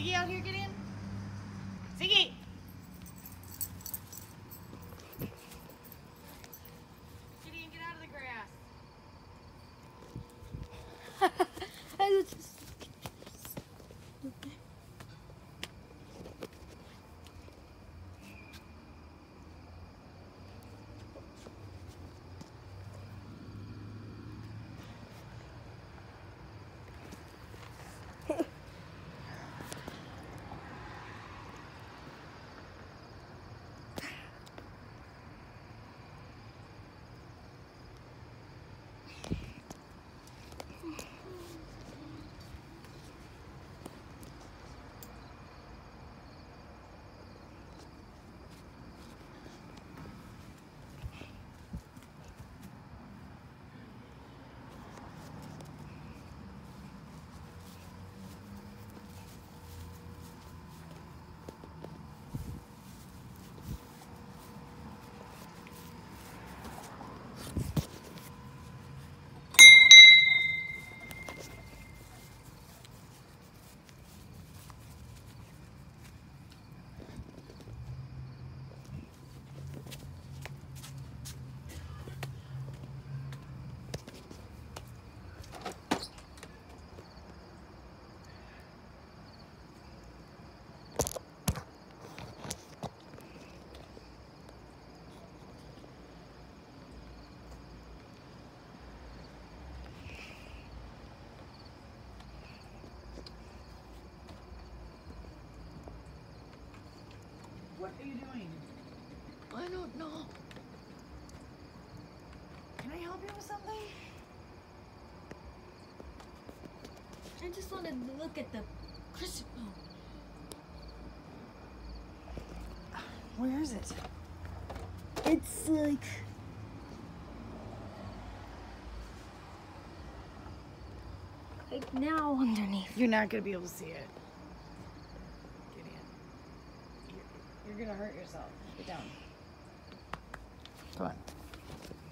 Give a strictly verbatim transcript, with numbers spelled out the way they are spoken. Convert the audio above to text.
Ziggy out here, Gideon? Ziggy! Gideon, get out of the grass. What are you doing? I don't know. Can I help you with something? I just wanted to look at the Crescent moon. Where is it? It's like... like now underneath. You're not going to be able to see it. Gideon. You're, you're going to hurt yourself. Get down. Come on.